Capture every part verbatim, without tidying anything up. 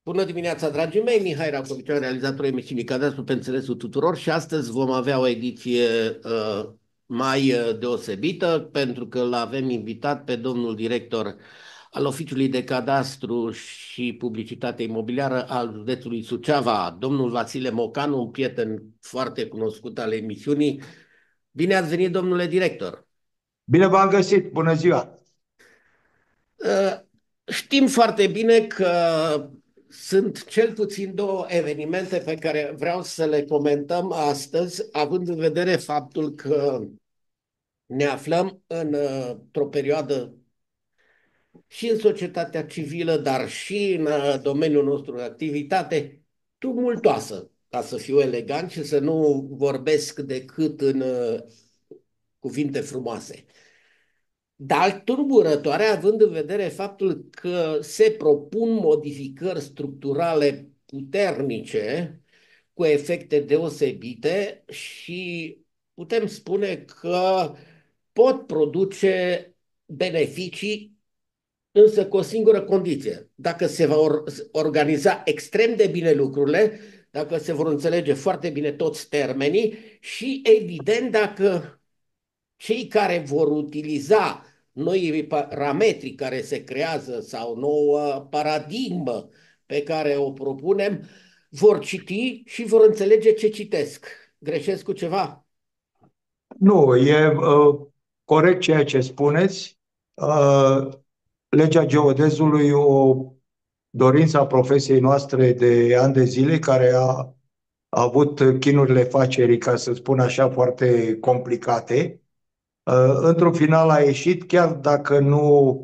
Bună dimineața, dragii mei! Mihai Racovician, realizatorul emisiunii Cadastru pe înțelesul tuturor, și astăzi vom avea o ediție uh, mai uh, deosebită pentru că l avem invitat pe domnul director al Oficiului de Cadastru și Publicitate Imobiliară al județului Suceava, domnul Vasile Mocanu, un prieten foarte cunoscut al emisiunii. Bine ați venit, domnule director! Bine v-am găsit! Bună ziua! Uh, Știm foarte bine că sunt cel puțin două evenimente pe care vreau să le comentăm astăzi, având în vedere faptul că ne aflăm în, uh, într-o perioadă și în societatea civilă, dar și în uh, domeniul nostru de activitate tumultoasă, ca să fiu elegant și să nu vorbesc decât în uh, cuvinte frumoase. Dar tulburătoare, având în vedere faptul că se propun modificări structurale puternice cu efecte deosebite și putem spune că pot produce beneficii, însă cu o singură condiție: dacă se vor organiza extrem de bine lucrurile, dacă se vor înțelege foarte bine toți termenii și, evident, dacă cei care vor utiliza noi parametri care se creează sau nouă paradigmă pe care o propunem, vor citi și vor înțelege ce citesc. Greșesc cu ceva? Nu, e uh, corect ceea ce spuneți. Uh, legea geodezului e o dorință a profesiei noastre de ani de zile, care a, a avut chinurile facerii, ca să spun așa, foarte complicate. Uh, într-un final a ieșit, chiar dacă nu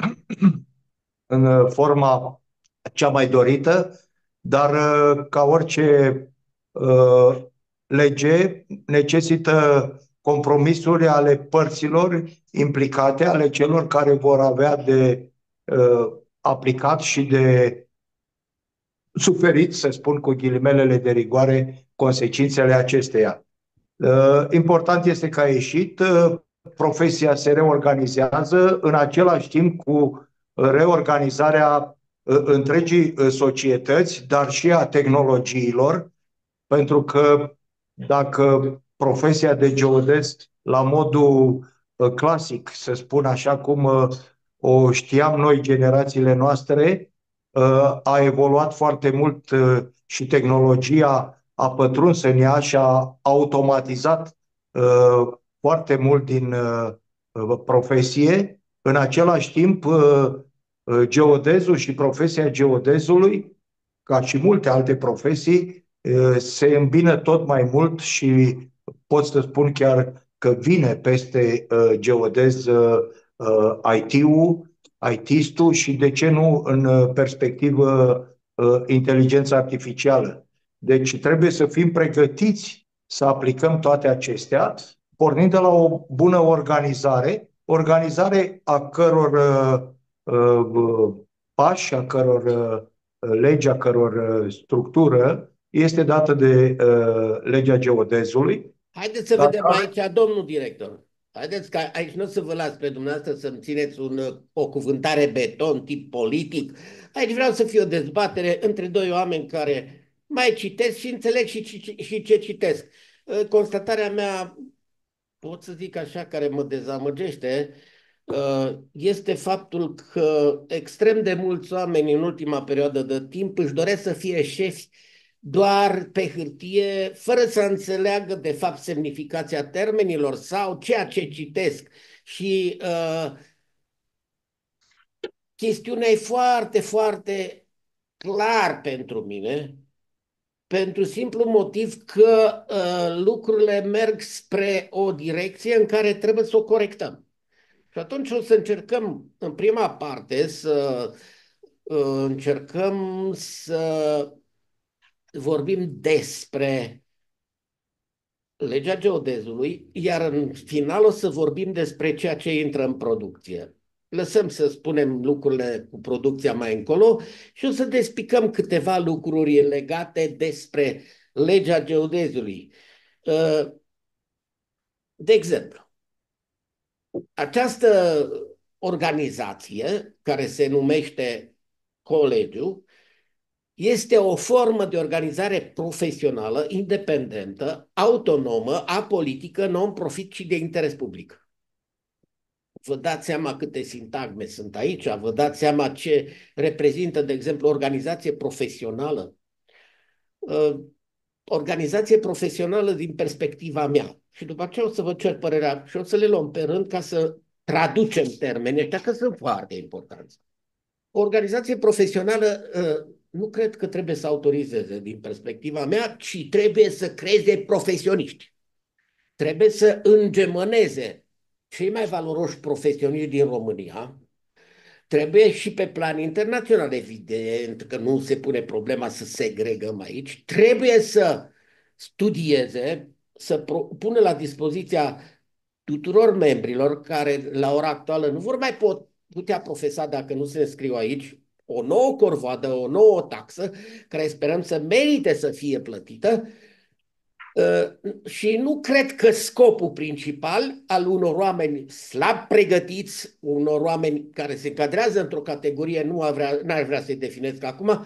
în forma cea mai dorită, dar uh, ca orice uh, lege necesită compromisuri ale părților implicate, ale celor care vor avea de uh, aplicat și de suferit, să spun cu ghilimelele de rigoare, consecințele acesteia. Uh, important este că a ieșit, uh, profesia se reorganizează, în același timp cu reorganizarea uh, întregii uh, societăți, dar și a tehnologiilor, pentru că dacă profesia de geodez la modul uh, clasic, să spun așa cum uh, o știam noi, generațiile noastre, uh, a evoluat foarte mult uh, și tehnologia a pătruns în ea și a automatizat uh, foarte mult din uh, profesie. În același timp, uh, uh, geodezul și profesia geodezului, ca și multe alte profesii, uh, se îmbină tot mai mult și pot să spun chiar că vine peste uh, geodez uh, uh, I T-ul, I T-istul și, de ce nu, în uh, perspectivă, uh, inteligența artificială. Deci trebuie să fim pregătiți să aplicăm toate acestea, pornind de la o bună organizare, organizare a căror uh, uh, pași, a căror uh, lege, a căror uh, structură este dată de uh, legea geodezului. Haideți să Dar vedem care... aici, domnul director. Haideți că aici nu o să vă las pe dumneavoastră să-mi țineți un, o cuvântare beton, tip politic. Aici vreau să fie o dezbatere între doi oameni care mai citesc și înțeleg și, și, și ce citesc. Constatarea mea, pot să zic așa, care mă dezamăgește, uh, este faptul că extrem de mulți oameni în ultima perioadă de timp își doresc să fie șefi doar pe hârtie, fără să înțeleagă de fapt semnificația termenilor sau ceea ce citesc. Și uh, chestiunea e foarte, foarte clar pentru mine, pentru simplu motiv că uh, lucrurile merg spre o direcție în care trebuie să o corectăm. Și atunci o să încercăm, în prima parte, să uh, încercăm să vorbim despre legea geodezului, iar în final o să vorbim despre ceea ce intră în producție. Lăsăm să spunem lucrurile cu producția mai încolo și o să despicăm câteva lucruri legate despre legea geodezului. Uh, De exemplu, această organizație, care se numește colegiu, Este o formă de organizare profesională, independentă, autonomă, apolitică, non-profit și de interes public. Vă dați seama câte sintagme sunt aici? Vă dați seama ce reprezintă, de exemplu, organizație profesională? Uh, organizație profesională din perspectiva mea. Și după aceea o să vă cer părerea și o să le luăm pe rând ca să traducem termenii ăștia, că sunt foarte importanți. O organizație profesională uh, nu cred că trebuie să autorizeze din perspectiva mea, ci trebuie să creeze profesioniști. Trebuie să îngemăneze cei mai valoroși profesioniști din România. Trebuie și pe plan internațional, evident, că nu se pune problema să segregăm aici. Trebuie să studieze, să pună la dispoziția tuturor membrilor care la ora actuală nu vor mai pot putea profesa dacă nu se înscriu aici, o nouă corvoadă, o nouă taxă, care sperăm să merite să fie plătită. Și nu cred că scopul principal al unor oameni slab pregătiți, unor oameni care se încadrează într-o categorie, nu ar vrea, n-ar vrea să-i definesc acum,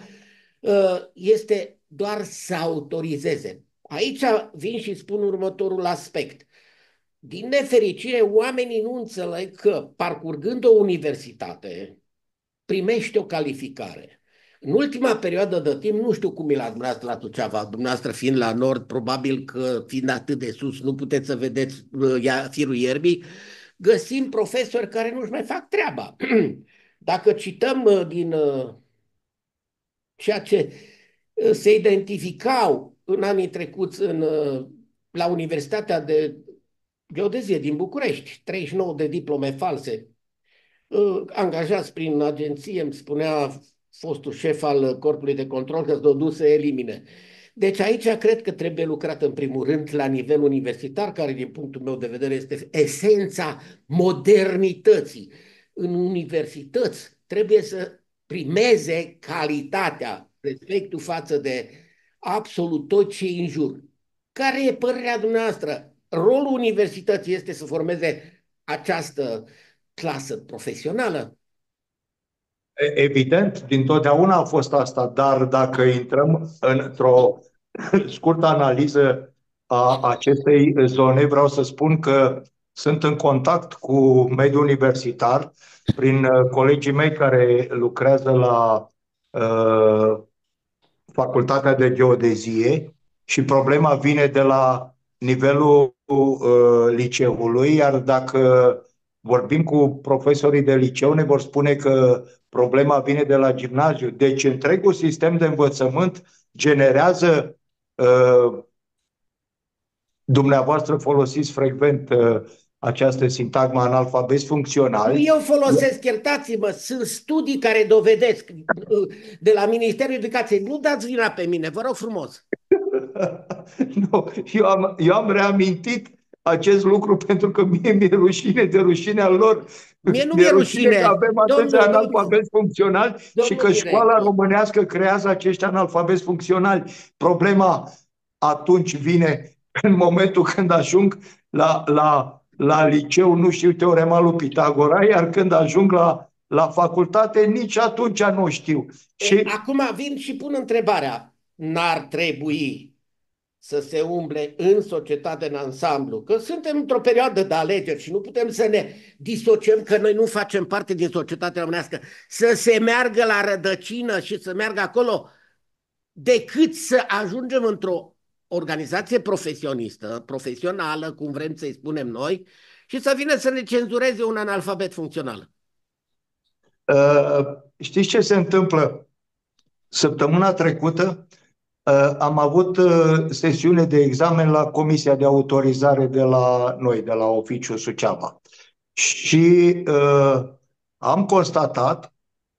este doar să autorizeze. Aici vin și spun următorul aspect. Din nefericire, oamenii nu înțeleg că, parcurgând o universitate, primește o calificare. În ultima perioadă de timp, nu știu cum e la dumneavoastră la Suceava, dumneavoastră fiind la nord, probabil că fiind atât de sus, nu puteți să vedeți uh, firul ierbii, găsim profesori care nu-și mai fac treaba. Dacă cităm uh, din uh, ceea ce uh, se identificau în anii trecuți în, uh, la Universitatea de Geodezie din București, treizeci și nouă de diplome false, angajați prin agenție, îmi spunea fostul șef al Corpului de Control că s-a dus să elimine. Deci aici cred că trebuie lucrat în primul rând la nivel universitar, care din punctul meu de vedere este esența modernității. În universități trebuie să primeze calitatea, respectul față de absolut tot ce în jur. Care e părerea dumneavoastră? Rolul universității este să formeze această clasă profesională? Evident, dintotdeauna a fost asta, dar dacă intrăm într-o scurtă analiză a acestei zone, vreau să spun că sunt în contact cu mediul universitar prin colegii mei care lucrează la uh, Facultatea de Geodezie și problema vine de la nivelul uh, liceului, iar dacă vorbim cu profesorii de liceu, ne vor spune că problema vine de la gimnaziu. Deci întregul sistem de învățământ generează, uh, dumneavoastră folosiți frecvent uh, această sintagmă analfabeti funcționali. Nu eu folosesc, iertați-mă, sunt studii care dovedesc de la Ministerul Educației. Nu dați vina pe mine, vă rog frumos. Nu, eu, am, eu am reamintit acest lucru pentru că mie mi-e rușine de rușinea lor. Mie nu mi-e rușine. Că avem atâția analfabeti funcționali și că școala director. românească creează acești analfabeti funcționali. Problema atunci vine în momentul când ajung la, la, la liceu, nu știu teorema lui Pitagora, iar când ajung la, la facultate, nici atunci nu știu. E, și... Acum vin și pun întrebarea. N-ar trebui să se umble în societate în ansamblu, că suntem într-o perioadă de alegeri și nu putem să ne disociem că noi nu facem parte din societatea românească, să se meargă la rădăcină și să meargă acolo, decât să ajungem într-o organizație profesionistă, profesională, cum vrem să-i spunem noi, și să vină să ne cenzureze un analfabet funcțional. Uh, știți ce se întâmplă? Săptămâna trecută uh, am avut uh, sesiune de examen la Comisia de Autorizare de la noi, de la Oficiul Suceava. Și uh, am constatat,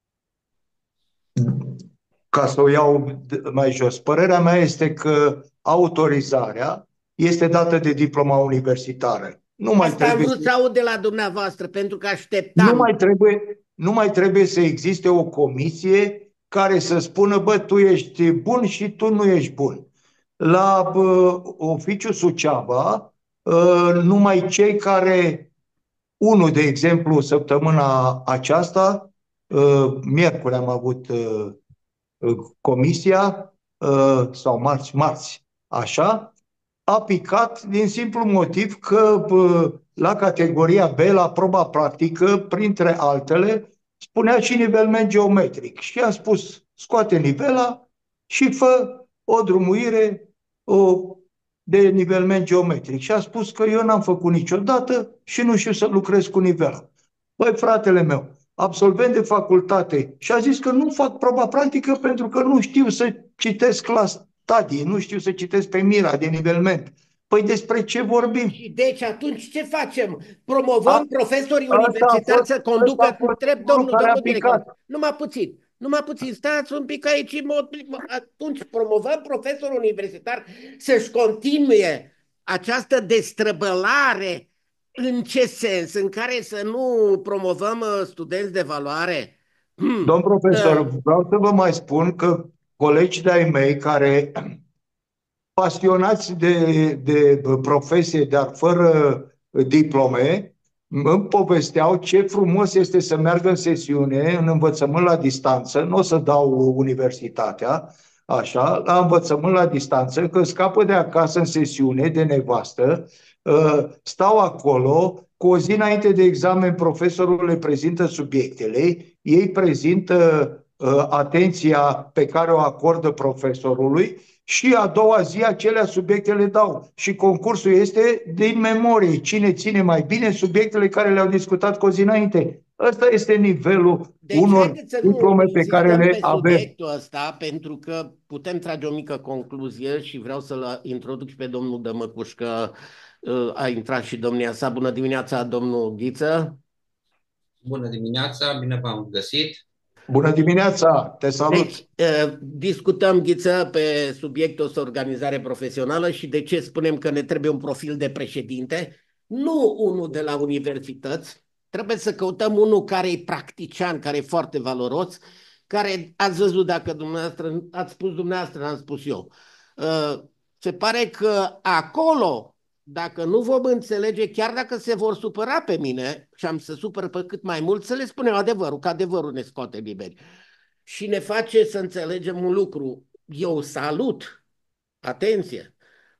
ca să o iau mai jos, părerea mea este că autorizarea este dată de diploma universitară. Nu mai Asta am trebuie vrut să... să aud de la dumneavoastră, pentru că așteptam. Nu mai trebuie, nu mai trebuie să existe o comisie care să spună, bă, tu ești bun și tu nu ești bun. La bă, Oficiul Suceava, uh, numai cei care, unul de exemplu, săptămâna aceasta, uh, miercuri am avut uh, comisia, sau marți, marți, așa, a picat din simplu motiv că la categoria B, la proba practică, printre altele, spunea și nivelment geometric. Și a spus, scoate nivela și fă o drumuire o, de nivelment geometric. Și a spus că eu n-am făcut niciodată și nu știu să lucrez cu nivela. Băi, fratele meu, absolvent de facultate, și a zis că nu fac proba practică pentru că nu știu să citesc la stadii, nu știu să citesc pe mira de nivelment. Păi despre ce vorbim? Și deci atunci ce facem? Promovăm A, profesorii asta a universitari fost, să ăsta a conducă, fost întreb singurul domnul, care a domnul director, picat. numai puțin, numai puțin, stați un pic aici, mă- atunci promovăm profesorul universitar să-și continue această destrăbălare. În ce sens? În care să nu promovăm uh, studenți de valoare? Domn Hmm. Uh, profesor, vreau să vă mai spun că colegii de-ai mei care pasionați de, de profesie, dar fără diplome, îmi povesteau ce frumos este să meargă în sesiune, în învățământ la distanță, nu o să dau universitatea, așa, la învățământ la distanță, că scapă de acasă în sesiune de nevastă, stau acolo, cu o zi înainte de examen profesorul le prezintă subiectele, ei prezintă atenția pe care o acordă profesorului și a doua zi acelea subiecte le dau. Și concursul este din memorie. Cine ține mai bine subiectele care le-au discutat cu o zi înainte. Ăsta este nivelul Deci unor haideți să nu diplome pe care insistăm le pe avem. subiectul ăsta, pentru că putem trage o mică concluzie și vreau să-l introduc și pe domnul Dămăcuș, că uh, a intrat și domnia sa. Bună dimineața, domnul Ghiță. Bună dimineața, bine v-am găsit. Bună dimineața, te Deci, salut! uh, discutăm, Ghiță, pe subiectul ăsta, organizare profesională și de ce spunem că ne trebuie un profil de președinte, nu unul de la universități. Trebuie să căutăm unul care e practician, care e foarte valoros, care ați văzut dacă dumneavoastră, ați spus dumneavoastră, am spus eu. Uh, Se pare că acolo, dacă nu vom înțelege, chiar dacă se vor supăra pe mine și am să supăr pe cât mai mult, să le spunem adevărul, că adevărul ne scoate liberi. Și ne face să înțelegem un lucru. Eu salut, atenție,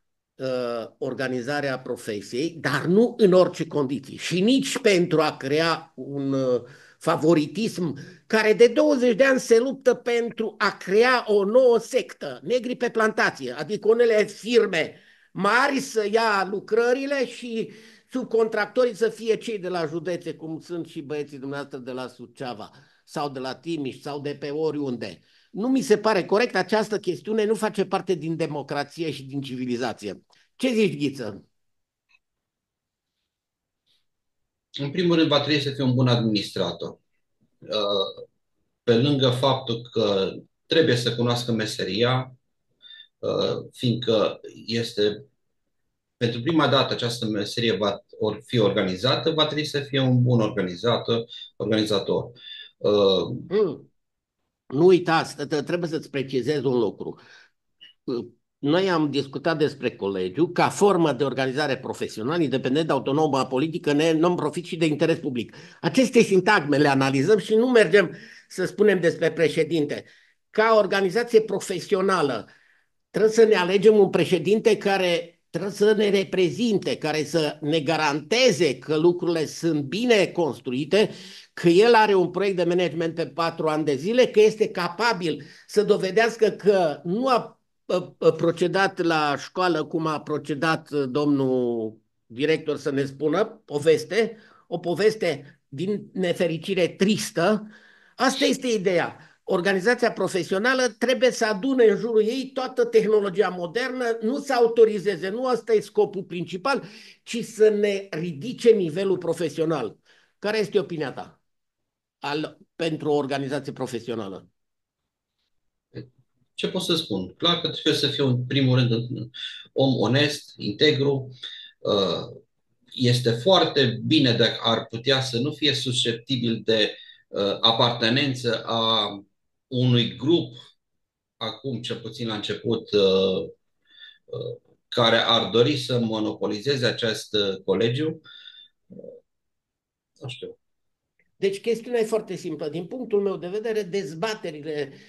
uh, organizarea profesiei, dar nu în orice condiții și nici pentru a crea un uh, favoritism care de douăzeci de ani se luptă pentru a crea o nouă sectă, negri pe plantație, adică unele firme mari să ia lucrările și subcontractorii să fie cei de la județe, cum sunt și băieții dumneavoastră de la Suceava sau de la Timiș sau de pe oriunde. Nu mi se pare corect, această chestiune nu face parte din democrație și din civilizație. Ce zici, Ghiță? În primul rând, va trebui să fii un bun administrator. Pe lângă faptul că trebuie să cunoască meseria, fiindcă este pentru prima dată această meserie va fi organizată, va trebui să fie un bun organizator. organizator. Hmm. Nu uitați, trebuie să-ți precizez un lucru. Noi am discutat despre colegiu ca formă de organizare profesională, independent, autonomă, politică, non-profit și de interes public. Aceste sintagme le analizăm și nu mergem să spunem despre președinte. Ca organizație profesională, trebuie să ne alegem un președinte care trebuie să ne reprezinte, care să ne garanteze că lucrurile sunt bine construite, că el are un proiect de management pe patru ani de zile, că este capabil să dovedească că nu a procedat la școală cum a procedat domnul director, să ne spună, poveste, o poveste din nefericire tristă. Asta este ideea. Organizația profesională trebuie să adune în jurul ei toată tehnologia modernă, nu să autorizeze, nu asta e scopul principal, ci să ne ridice nivelul profesional. Care este opinia ta al, pentru o organizație profesională? Ce pot să spun? Clar că trebuie să fiu, în primul rând, un om onest, integru. Este foarte bine dacă ar putea să nu fie susceptibil de apartenență a unui grup, acum cel puțin la început, care ar dori să monopolizeze acest colegiu. Nu știu. Deci chestiunea e foarte simplă. Din punctul meu de vedere, dezbaterile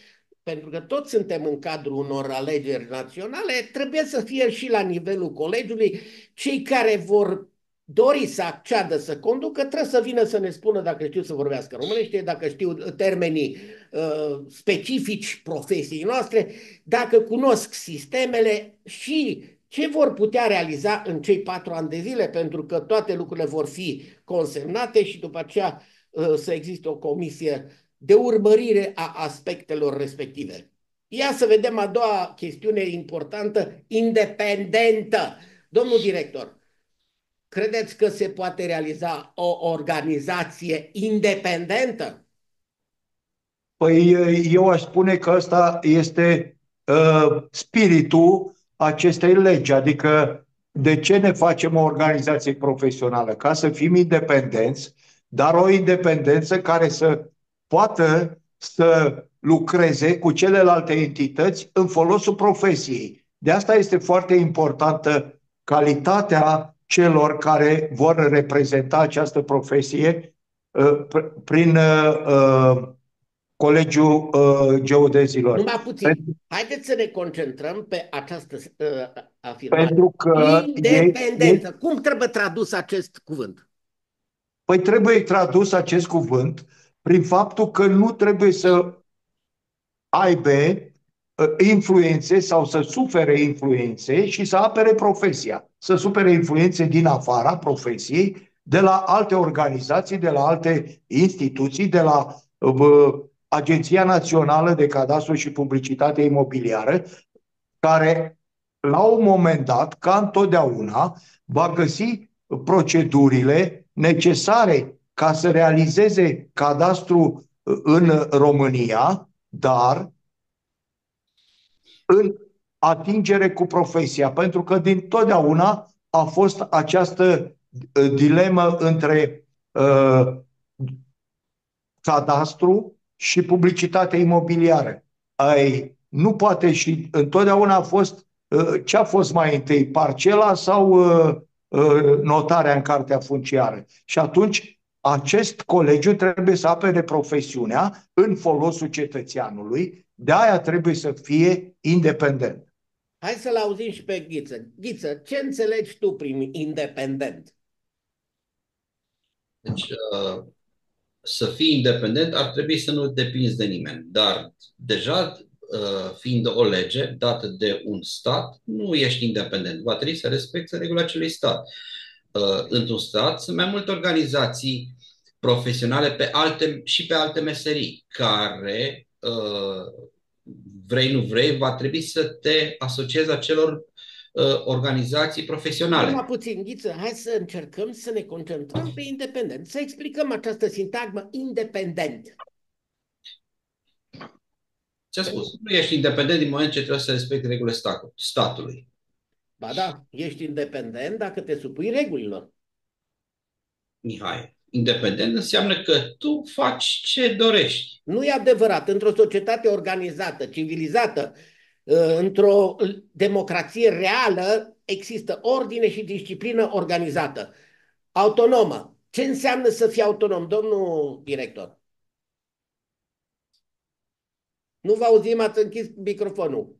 pentru că toți suntem în cadrul unor alegeri naționale, trebuie să fie și la nivelul colegiului cei care vor dori să acceadă să conducă, trebuie să vină să ne spună dacă știu să vorbească românește, dacă știu termenii uh, specifici profesiei noastre, dacă cunosc sistemele și ce vor putea realiza în cei patru ani de zile, pentru că toate lucrurile vor fi consemnate și după aceea uh, să existe o comisie de urmărire a aspectelor respective. Ia să vedem a doua chestiune importantă, independentă. Domnul director, credeți că se poate realiza o organizație independentă? Păi eu aș spune că ăsta este uh, spiritul acestei legi, adică de ce ne facem o organizație profesională? Ca să fim independenți, dar o independență care să poată să lucreze cu celelalte entități în folosul profesiei. De asta este foarte importantă calitatea celor care vor reprezenta această profesie uh, prin uh, Colegiul uh, Geodezilor. Numai puțin. Pentru, Haideți să ne concentrăm pe această uh, afirmație. pentru că Independență. e, e, Cum trebuie tradus acest cuvânt? păi trebuie tradus acest cuvânt prin faptul că nu trebuie să aibă uh, influențe sau să sufere influențe și să apere profesia. Să sufere influențe din afara profesiei, de la alte organizații, de la alte instituții, de la uh, Agenția Națională de Cadastru și Publicitate Imobiliară, care la un moment dat, ca întotdeauna, va găsi procedurile necesare ca să realizeze cadastru în România, dar în atingere cu profesia, pentru că din totdeauna a fost această dilemă între uh, cadastru și publicitate imobiliară. Ai, nu poate și întotdeauna a fost uh, ce a fost mai întâi, parcela sau uh, uh, notarea în cartea funciară. Și atunci acest colegiu trebuie să apere profesiunea în folosul cetățeanului, de aia trebuie să fie independent. Hai să-l auzim și pe Ghiță. Ghiță, ce înțelegi tu prin independent? Deci, uh, să fii independent ar trebui să nu depinzi de nimeni, dar deja uh, fiind o lege dată de un stat, nu ești independent. Va trebui să respecti regulile acelui stat. Uh, într-un stat sunt mai multe organizații profesionale pe alte, și pe alte meserii care, uh, vrei nu vrei, va trebui să te asociezi acelor uh, organizații profesionale. Numai puțin, Ghiță, hai să încercăm să ne concentrăm pe independent, să explicăm această sintagmă independent. Ți-a spus, nu ești independent din moment ce trebuie să respecti regulile statului. Ba da, ești independent dacă te supui regulilor. Mihai, independent înseamnă că tu faci ce dorești. Nu e adevărat. Într-o societate organizată, civilizată, într-o democrație reală, există ordine și disciplină organizată. Autonomă. Ce înseamnă să fii autonom, domnul director? Nu vă auzim, ați închis microfonul.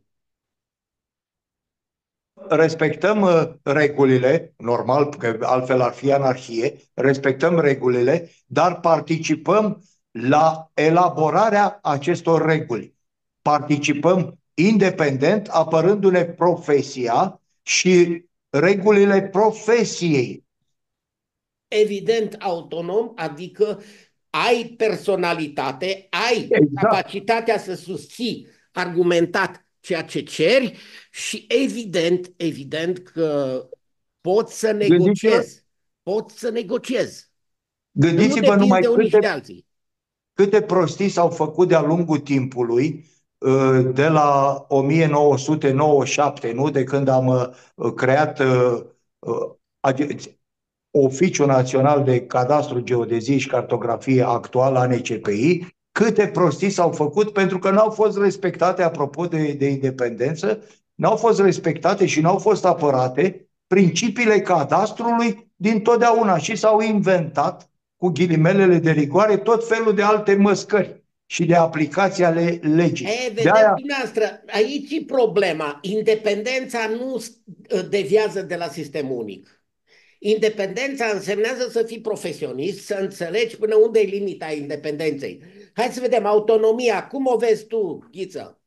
Respectăm uh, regulile, normal, că altfel ar fi anarhie, respectăm regulile, dar participăm la elaborarea acestor reguli. Participăm independent, apărându-ne profesia și regulile profesiei. Evident autonom, adică ai personalitate, ai Exact. capacitatea să susții argumentat ceea ce ceri și evident, evident că poți să negociezi. Poți să negociezi. Gândiți-vă nu numai de unii și câte, de alții. câte prostii s-au făcut de-a lungul timpului, de la o mie nouă sute nouăzeci și șapte, nu? De când am creat Oficiul Național de Cadastru, Geodezie și Cartografie actual, A N C P I, câte prostii s-au făcut pentru că nu au fost respectate, apropo de, de independență, nu au fost respectate și nu au fost apărate principiile cadastrului din totdeauna și s-au inventat, cu ghilimelele de rigoare, tot felul de alte măscări. și de aplicație ale legii. E, De vedeți aia, dumneavoastră, aici e problema. Independența nu deviază de la sistemul unic. Independența însemnează să fii profesionist, să înțelegi până unde e limita independenței. Hai să vedem, autonomia, cum o vezi tu, Ghiță?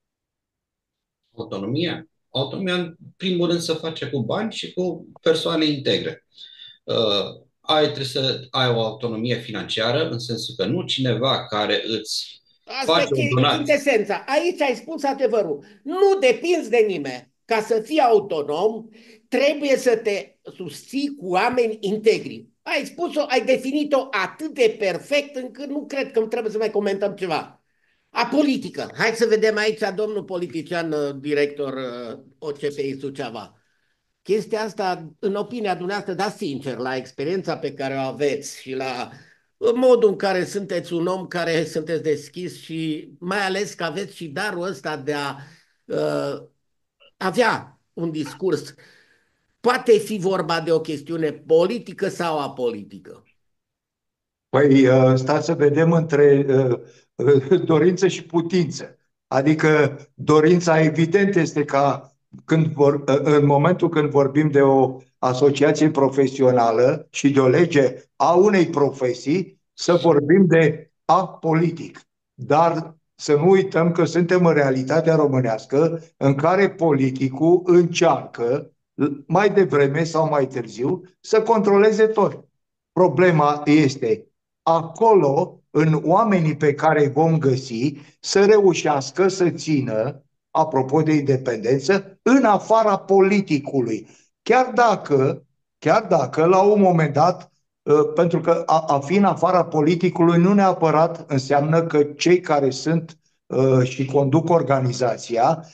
Autonomia? Autonomia, în primul rând, să face cu bani și cu persoane integre. Uh, ai, trebuie să ai o autonomie financiară, în sensul că nu cineva care îți Asta face e o donație. chintesența. Aici ai spus adevărul. Nu depinzi de nimeni. Ca să fii autonom, trebuie să te susții cu oameni integri. Ai spus-o, ai definit-o atât de perfect încât nu cred că trebuie să mai comentăm ceva. A politică. Hai să vedem aici, domnul politician, director O C P I Suceava. Chestia asta, în opinia dumneavoastră, da sincer, la experiența pe care o aveți și la modul în care sunteți un om care sunteți deschis și mai ales că aveți și darul ăsta de a uh, avea un discurs, poate fi vorba de o chestiune politică sau apolitică? păi, uh, stați să vedem între uh, uh, dorință și putință. Adică dorința evident este ca când vor, uh, în momentul când vorbim de o asociație profesională și de o lege a unei profesii, să vorbim de act politic. Dar să nu uităm că suntem în realitatea românească în care politicul încearcă mai devreme sau mai târziu să controleze tot. Problema este acolo, în oamenii pe care îi vom găsi, să reușească să țină, apropo de independență, în afara politicului. Chiar dacă, chiar dacă la un moment dat, pentru că a, a fi în afara politicului nu neapărat înseamnă că cei care sunt și conduc organizația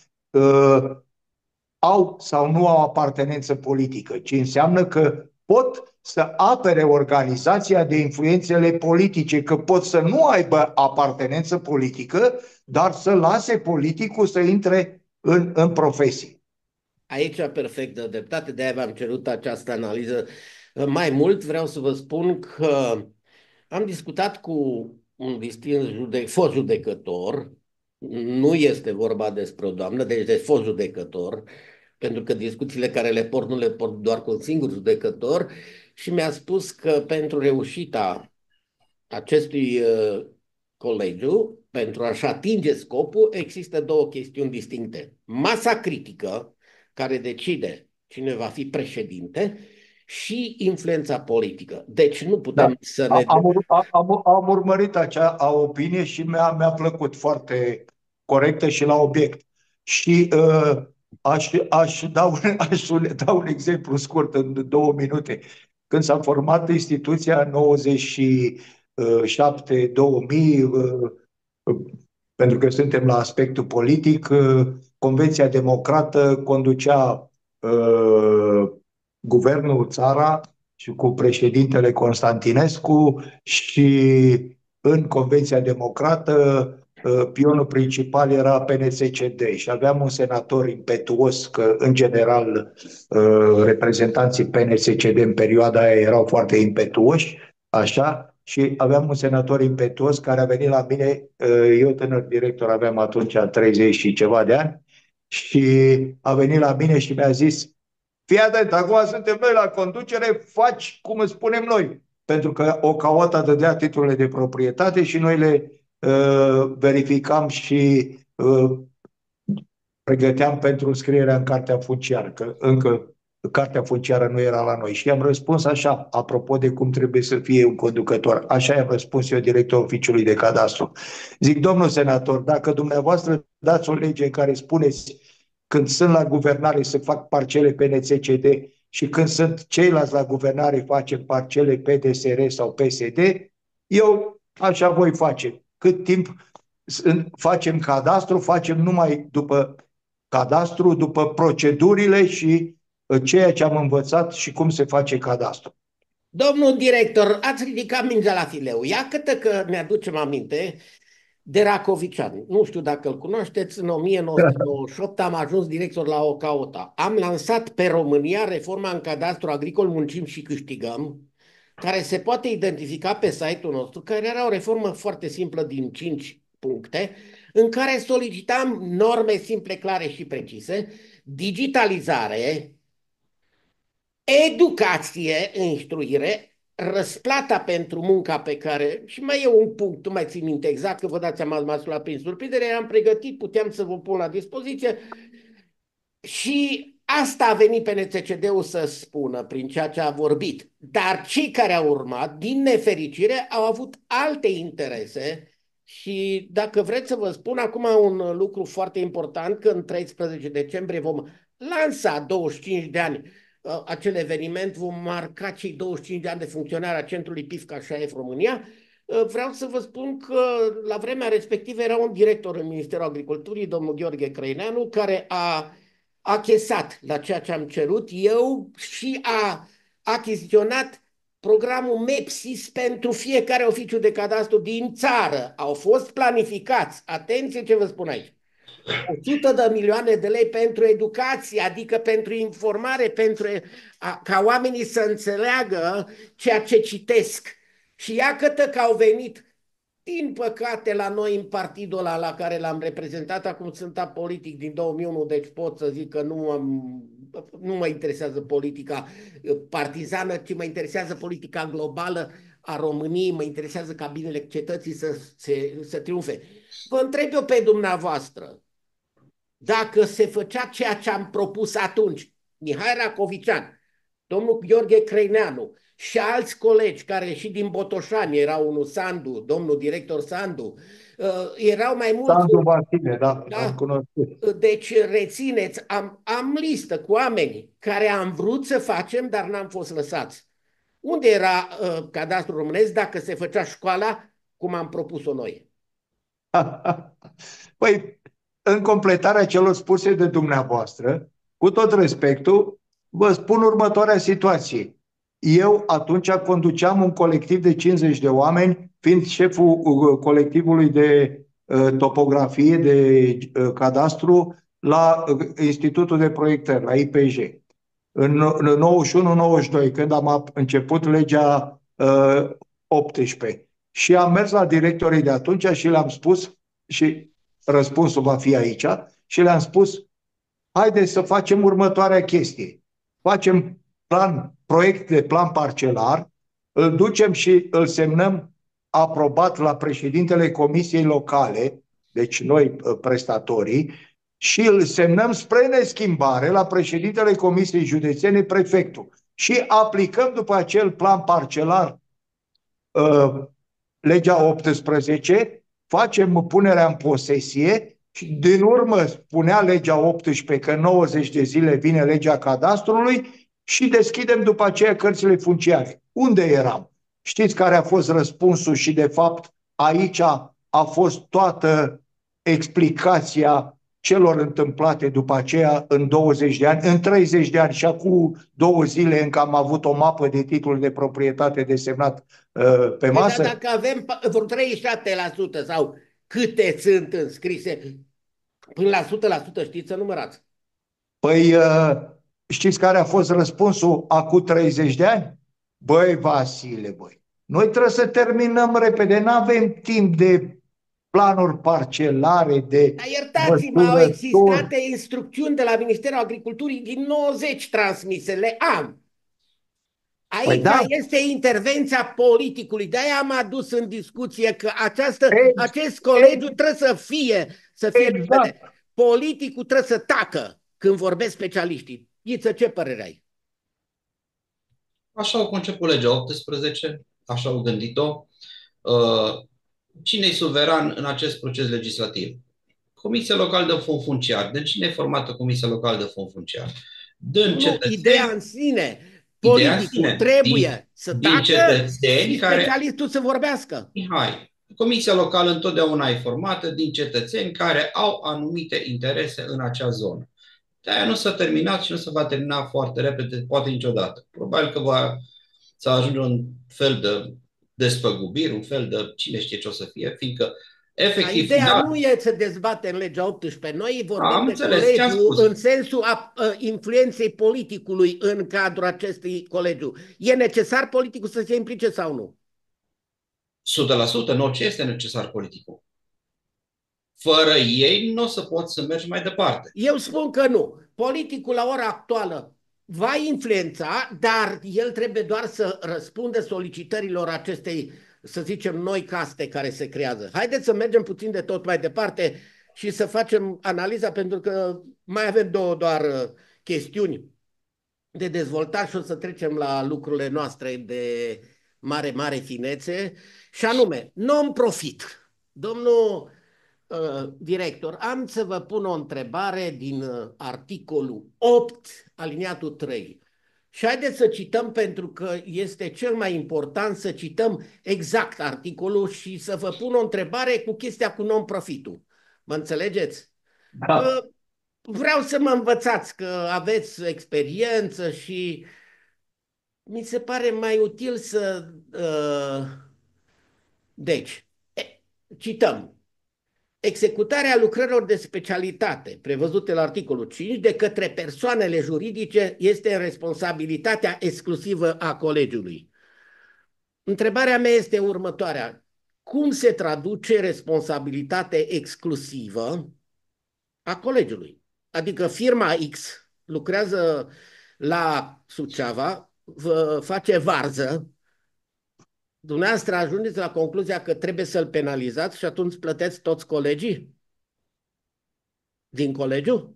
au sau nu au apartenență politică, ci înseamnă că pot să apere organizația de influențele politice, că pot să nu aibă apartenență politică, dar să lase politicul să intre în, în profesie. Aici perfect de dreptate, de-aia v-am cerut această analiză. Mai mult vreau să vă spun că am discutat cu un distins judec, fost judecător, nu este vorba despre o doamnă, deci de fost judecător, pentru că discuțiile care le port nu le port doar cu un singur judecător, și mi-a spus că pentru reușita acestui uh, colegiu, pentru a-și atinge scopul, există două chestiuni distincte. Masa critică, care decide cine va fi președinte, și influența politică. Deci nu putem Da. să ne... Am, am, am, am urmărit acea opinie și mi-a, mi-a plăcut, foarte corectă și la obiect. Și uh, aș, aș, da un, aș da un exemplu scurt în două minute. Când s-a format instituția nouăzeci și șapte două mii, uh, uh, pentru că suntem la aspectul politic, uh, Convenția Democrată conducea uh, guvernul, țara, și cu președintele Constantinescu, și în Convenția Democrată pionul principal era P N C C D și aveam un senator impetuos, că în general reprezentanții P N C C D în perioada aia erau foarte impetuoși, așa, și aveam un senator impetuos care a venit la mine, eu tânăr director aveam atunci treizeci și ceva de ani, și a venit la mine și mi-a zis: fii atent, acum suntem noi la conducere, faci cum îți spunem noi. Pentru că o caota dădea titlurile de proprietate și noi le uh, verificam și uh, pregăteam pentru scrierea în cartea funciară, că încă cartea funciară nu era la noi. Și am răspuns așa, apropo de cum trebuie să fie un conducător. Așa i-am răspuns eu, directorul oficiului de cadastru. Zic: domnul senator, dacă dumneavoastră dați o lege în care spuneți când sunt la guvernare să fac parcele P N C C D și când sunt ceilalți la guvernare facem parcele P D S R sau P S D, eu așa voi face. Cât timp facem cadastru, facem numai după cadastru, după procedurile și ceea ce am învățat și cum se face cadastru. Domnul director, ați ridicat mingea la fileu. Ia câtă că ne aducem aminte de Racovician. Nu știu dacă îl cunoașteți, în o mie nouă sute nouăzeci și opt am ajuns director la O C A O T A. Am lansat pe România reforma în cadastru agricol Muncim și Câștigăm, care se poate identifica pe site-ul nostru, care era o reformă foarte simplă din cinci puncte în care solicitam norme simple, clare și precise, digitalizare, educație, instruire, răsplata pentru munca pe care, și mai e un punct, nu mai țin minte exact, că vă dați seama, m-ați luat prin surprindere, eram pregătit, puteam să vă pun la dispoziție și asta a venit pe N T C D-ul să spună prin ceea ce a vorbit. Dar cei care au urmat, din nefericire, au avut alte interese și dacă vreți să vă spun acum un lucru foarte important, că în treisprezece decembrie vom lansa douăzeci și cinci de ani acel eveniment, vom marca cei douăzeci și cinci de ani de funcționare a Centrului P I F ca și A F România. Vreau să vă spun că la vremea respectivă era un director în Ministerul Agriculturii, domnul Gheorghe Crăineanu, care a achesat la ceea ce am cerut eu și a achiziționat programul MEPSIS pentru fiecare oficiu de cadastru din țară. Au fost planificați, atenție ce vă spun aici, o sută de milioane de lei pentru educație, adică pentru informare, pentru a, ca oamenii să înțeleagă ceea ce citesc. Și iată că au venit, din păcate, la noi în partidul ăla la care l-am reprezentat, acum sunt apolitic din două mii unu, deci pot să zic că nu, am, nu mă interesează politica partizană, ci mă interesează politica globală a României, mă interesează ca binele cetății să, să, să triumfe. Vă întreb eu pe dumneavoastră, dacă se făcea ceea ce am propus atunci, Mihai Racovician, domnul Gheorghe Crăineanu și alți colegi care și din Botoșani, era unul Sandu, domnul director Sandu, erau mai mulți. Sandu Martine, da, da? am cunoscut. Deci rețineți, am, am listă cu oameni care am vrut să facem, dar n-am fost lăsați. Unde era uh, cadastrul românesc dacă se făcea școala cum am propus-o noi? Păi, în completarea celor spuse de dumneavoastră, cu tot respectul, vă spun următoarea situație. Eu atunci conduceam un colectiv de cincizeci de oameni, fiind șeful colectivului de uh, topografie, de uh, cadastru la uh, Institutul de Proiectări, la I P J. În nouăzeci și unu nouăzeci și doi, când am început legea uh, optsprezece. Și am mers la directorii de atunci și le-am spus, și răspunsul va fi aici, și le-am spus, haideți să facem următoarea chestie. Facem plan, proiect de plan parcelar, îl ducem și îl semnăm aprobat la președintele Comisiei Locale, deci noi prestatorii, și îl semnăm spre neschimbare la președintele Comisiei Județene, prefectul. Și aplicăm după acel plan parcelar uh, legea optsprezece, facem punerea în posesie și din urmă spunea legea optsprezece că nouăzeci de zile vine legea cadastrului și deschidem după aceea cărțile funciare. Unde eram? Știți care a fost răspunsul și de fapt aici a fost toată explicația celor întâmplate după aceea în douăzeci de ani, în treizeci de ani și acum două zile încă am avut o mapă de titluri de proprietate desemnat uh, pe masă. Dar dacă avem vreo treizeci și șapte la sută sau câte sunt înscrise, până la o sută la sută știți să numărați. Păi uh, știți care a fost răspunsul acum treizeci de ani? Băi, Vasile, băi, noi trebuie să terminăm repede, nu avem timp de planuri parcelare, de... Dar iertați-mă, au existat instrucțiuni de la Ministerul Agriculturii din nouăzeci transmise, le am. Aici păi da. Este intervenția politicului, de-aia am adus în discuție că această, Ex, acest colegiu ex, trebuie să fie, să fie exact. Politicul trebuie să tacă când vorbesc specialiștii. Iță, ce părere ai? Așa au conceput legea optsprezece, așa au gândit-o. Cine e suveran în acest proces legislativ? Comisia Locală de Fond Funciar. De cine e formată Comisia Locală de Fond Funciar? Din cetățeni, ideea în sine. Politicul în sine, trebuie din, să tacă și specialistul care, să vorbească. Mihai, Comisia Locală întotdeauna e formată din cetățeni care au anumite interese în acea zonă. De-aia nu s-a terminat și nu se va termina foarte repede, poate niciodată. Probabil că va să ajunge un fel de despăgubiri, un fel de cine știe ce o să fie, fiindcă efectiv... Ideea da, nu e să dezbatem legea optsprezece. Noi vorbim de colegiu în sensul a, a influenței politicului în cadrul acestui colegiu. E necesar politicul să se implice sau nu? o sută la sută, în orice este necesar politicul. fără ei nu o să poți să mergi mai departe. Eu spun că nu. Politicul la ora actuală va influența, dar el trebuie doar să răspundă solicitărilor acestei, să zicem, noi caste care se creează. Haideți să mergem puțin de tot mai departe și să facem analiza, pentru că mai avem două doar uh, chestiuni de dezvoltat și o să trecem la lucrurile noastre de mare, mare finețe, și anume, non-profit. Domnul uh, director, am să vă pun o întrebare din uh, articolul opt, aliniatul trei. Și haideți să cităm, pentru că este cel mai important să cităm exact articolul și să vă pun o întrebare cu chestia cu non-profitul. Mă înțelegeți? Da. Uh, Vreau să mă învățați că aveți experiență și mi se pare mai util să... Uh, deci, cităm. Executarea lucrărilor de specialitate prevăzute la articolul cinci de către persoanele juridice este în responsabilitatea exclusivă a colegiului. Întrebarea mea este următoarea. Cum se traduce responsabilitate exclusivă a colegiului? Adică firma X lucrează la Suceava, face varză, dumneavoastră ajungeți la concluzia că trebuie să-l penalizați și atunci plăteți toți colegii din colegiu?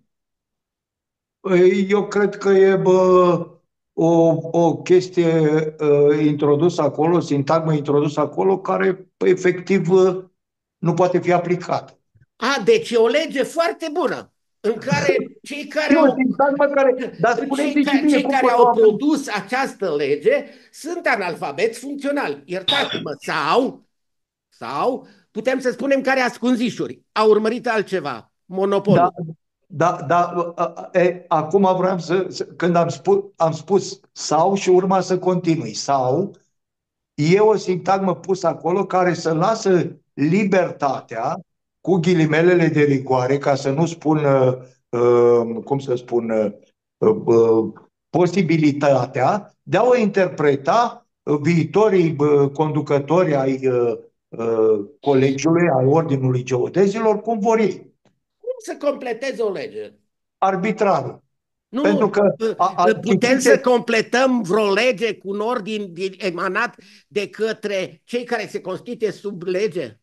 Eu cred că e bă, o, o chestie uh, introdusă acolo, sintagmă introdusă acolo, care efectiv uh, nu poate fi aplicată. A, deci e o lege foarte bună în care cei care E o au, sintagmă care... Dar cei spuneți și care, mie cei cum care pot au o aplic. produs această lege sunt analfabeți funcționali. Iertați-mă, sau, sau putem să spunem care ascunzișuri. Au urmărit altceva, Da, monopolul. da, da, a- a- e, acum vreau să, să- când am spus, am spus sau și urma să continui. Sau e o sintagmă pusă acolo care să lasă libertatea, cu ghilimelele de rigoare, ca să nu spun, uh, uh, cum să spun, uh, uh, posibilitatea de a o interpreta uh, viitorii uh, conducători ai uh, uh, colegiului, ai Ordinului Geodezilor, cum vor ei, Cum să completeze o lege? arbitrar. Nu, Pentru nu, că a, a, putem să citite, completăm vreo lege cu un ordin din- emanat de către cei care se constituie sub lege?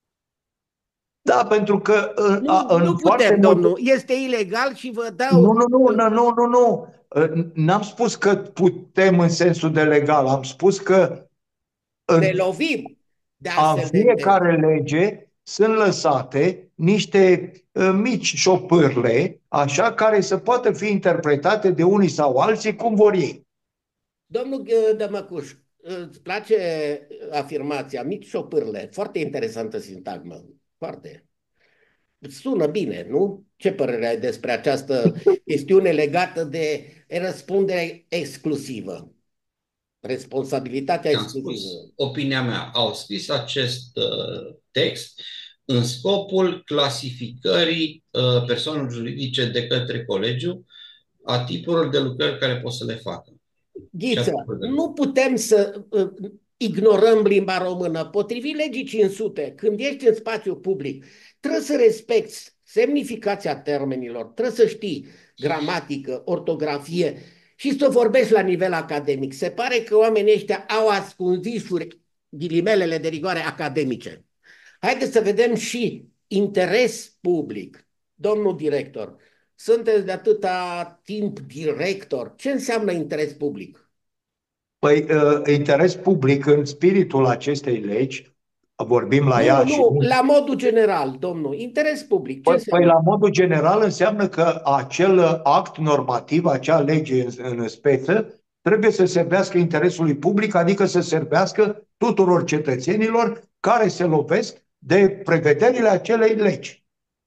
da, pentru că uh, a, Nu, în nu foarte putem, multe... domnul. Este ilegal și vă Nu, dau, nu, nu, nu, nu, nu, nu. N-am spus că putem în sensul de legal, am spus că ne în, lovim de în astfel de fiecare intenții. lege sunt lăsate niște uh, mici șopârle, așa, care să poată fi interpretate de unii sau alții cum vor ei. Domnul uh, Dămăcuș, îți place afirmația mici șopârle? Foarte interesantă sintagmă. Foarte. Sună bine, nu? Ce părere ai despre această chestiune legată de răspundere exclusivă? Responsabilitatea Am exclusivă. spus opinia mea. Au scris acest uh, text în scopul clasificării uh, persoanelor juridice de către colegiu a tipurilor de lucrări care pot să le facă. Și Ghiță, atât de nu putem să uh, ignorăm limba română. Potrivit legii cinci sute, când ești în spațiu public, trebuie să respecti semnificația termenilor, trebuie să știi gramatică, ortografie și să vorbești la nivel academic. Se pare că oamenii ăștia au ascunzișuri, ghilimelele de rigoare, academice. Haideți să vedem și interes public. Domnul director, sunteți de atâta timp director. Ce înseamnă interes public? Păi, uh, interes public în spiritul acestei legi, vorbim la Nu, ea și nu, nu. la modul general, domnul. Interes public, ce Păi, păi înseamnă? la modul general înseamnă că acel act normativ, acea lege în, în speță, trebuie să servească interesului public, adică să servească tuturor cetățenilor care se lovesc de prevederile acelei legi.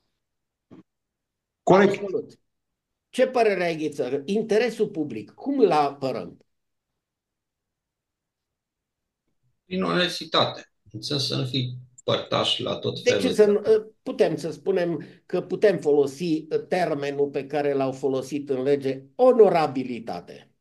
Corect? Absolut. Ce părere ai, Ghiță? Interesul public, cum îl apărăm? prin onestitate. În sens să nu fii părtaș la tot De ce felul să de... nu, putem să spunem că putem folosi termenul pe care l-au folosit în lege, onorabilitate?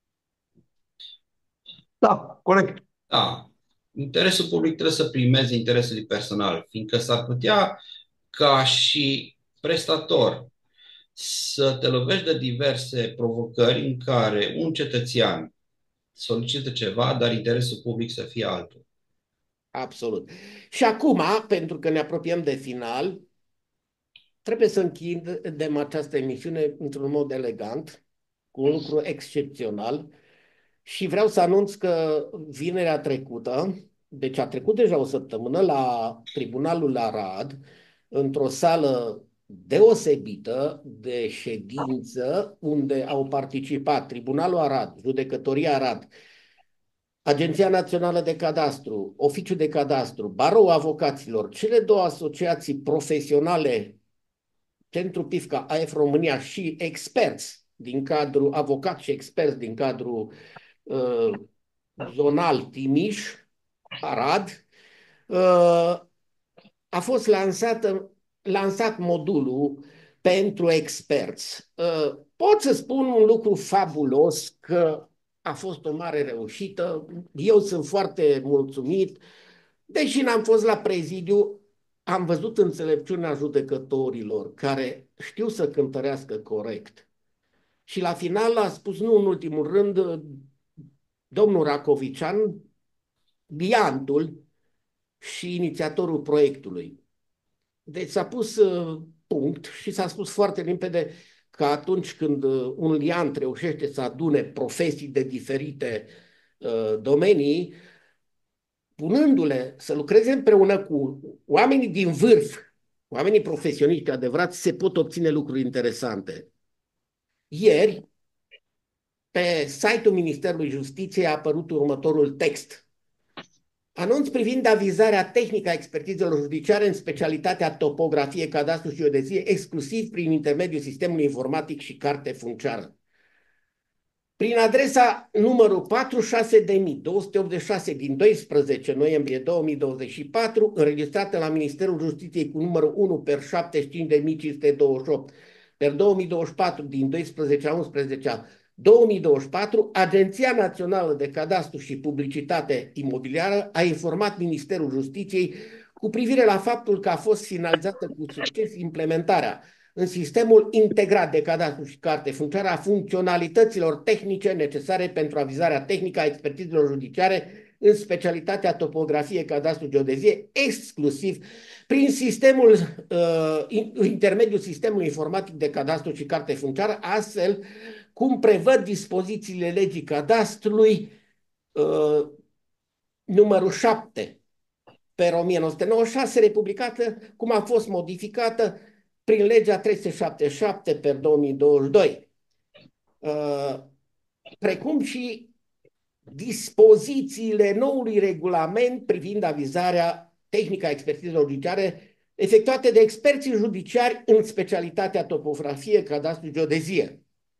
Da, corect. Da. Interesul public trebuie să primeze interesul personal, fiindcă s-ar putea ca și prestator să te lovești de diverse provocări în care un cetățean solicită ceva, dar interesul public să fie altul. Absolut. Și acum, pentru că ne apropiem de final, trebuie să închidem această emisiune într-un mod elegant, cu un lucru excepțional. Și vreau să anunț că vinerea trecută, deci a trecut deja o săptămână, la Tribunalul Arad, într-o sală deosebită de ședință, unde au participat Tribunalul Arad, Judecătoria Arad, Agenția Națională de Cadastru, Oficiul de Cadastru, Baroul Avocaților, cele două asociații profesionale, Centrul PIFCA, A F România, și experți din cadrul, avocați și experți din cadrul uh, zonal Timiș, Arad, uh, a fost lansată, lansat modulul pentru experți. Uh, pot să spun un lucru fabulos, că a fost o mare reușită. Eu sunt foarte mulțumit. Deși n-am fost la prezidiu, am văzut înțelepciunea judecătorilor care știu să cântărească corect. Și la final a spus, nu în ultimul rând, domnul Racovician, ghiantul și inițiatorul proiectului. Deci s-a pus uh, punct și s-a spus foarte limpede că atunci când uh, un liant reușește să adune profesii de diferite uh, domenii, punându-le să lucreze împreună cu oamenii din vârf, oamenii profesioniști adevărați, se pot obține lucruri interesante. Ieri, pe site-ul Ministerului Justiției a apărut următorul text. Anunț privind avizarea tehnică a expertizelor judiciare în specialitatea topografie, cadastru și geodezie, exclusiv prin intermediul sistemului informatic și carte funciară. Prin adresa numărul patruzeci și șase de mii două sute optzeci și șase din doisprezece noiembrie două mii douăzeci și patru, înregistrată la Ministerul Justiției cu numărul unu per șaptezeci și cinci de mii cinci sute douăzeci și opt per două mii douăzeci și patru din doisprezece a unsprezece două mii douăzeci și patru, Agenția Națională de Cadastru și Publicitate Imobiliară a informat Ministerul Justiției cu privire la faptul că a fost finalizată cu succes implementarea în sistemul integrat de cadastru și carte funciară a funcționalităților tehnice necesare pentru avizarea tehnică a expertizelor judiciare în specialitatea topografie, cadastru, geodezie, exclusiv prin sistemul, uh, intermediul sistemului informatic de cadastru și carte funciară, astfel cum prevăd dispozițiile legii cadastrului uh, numărul șapte per o mie nouă sute nouăzeci și șase, republicată, cum a fost modificată prin legea trei sute șaptezeci și șapte per două mii douăzeci și doi, uh, precum și dispozițiile noului regulament privind avizarea tehnică a expertizelor judiciare efectuate de experții judiciari în specialitatea topografie, cadastru, geodezie,